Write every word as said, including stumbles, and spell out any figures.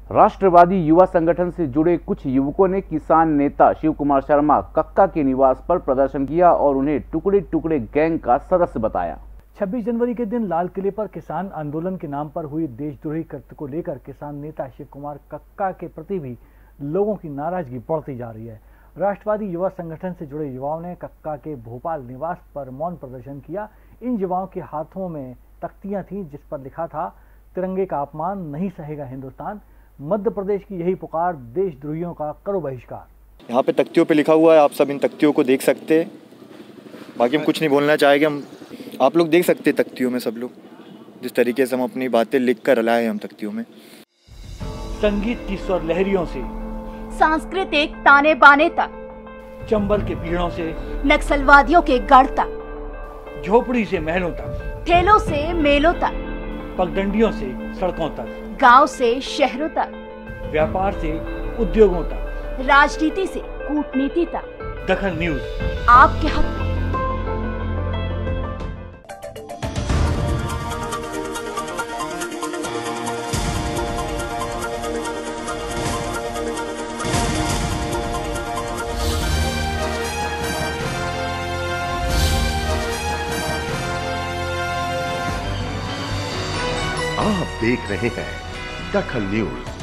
राष्ट्रवादी युवा संगठन से जुड़े कुछ युवकों ने किसान नेता शिव कुमार शर्मा कक्का के निवास पर प्रदर्शन किया और उन्हें टुकड़े टुकड़े गैंग का सदस्य बताया। छब्बीस जनवरी के दिन लाल किले पर किसान आंदोलन के नाम पर हुई देशद्रोही कृत्य को लेकर किसान नेता शिव कुमार कक्का के प्रति भी लोगों की नाराजगी बढ़ती जा रही है। राष्ट्रवादी युवा संगठन से जुड़े युवाओं ने कक्का के भोपाल निवास पर मौन प्रदर्शन किया। इन युवाओं के हाथों में तख्तियां थीं जिस पर लिखा था, तिरंगे का अपमान नहीं सहेगा हिंदुस्तान, मध्य प्रदेश की यही पुकार, देशद्रोहियों का करो बहिष्कार। यहाँ पे तख्तियों पे लिखा हुआ है, आप सब इन तख्तियों को देख सकते हैं। बाकी हम कुछ नहीं बोलना चाहेंगे। हम आप लोग देख सकते हैं तख्तियों में, सब लोग जिस तरीके से हम अपनी बातें लिख कर लाए हैं हम तख्तियों में। संगीत की स्वर लहरियों से सांस्कृतिक ताने बाने तक, चंबल के पीड़ों से नक्सलवादियों के गढ़ तक, झोपड़ी से महलों तक, ठेलों से मेलों तक, पगडंडियों से सड़कों तक, गांव से शहरों तक, व्यापार से उद्योगों तक, राजनीति से कूटनीति तक, दखल न्यूज आपके हक में। आप देख रहे हैं दखल न्यूज।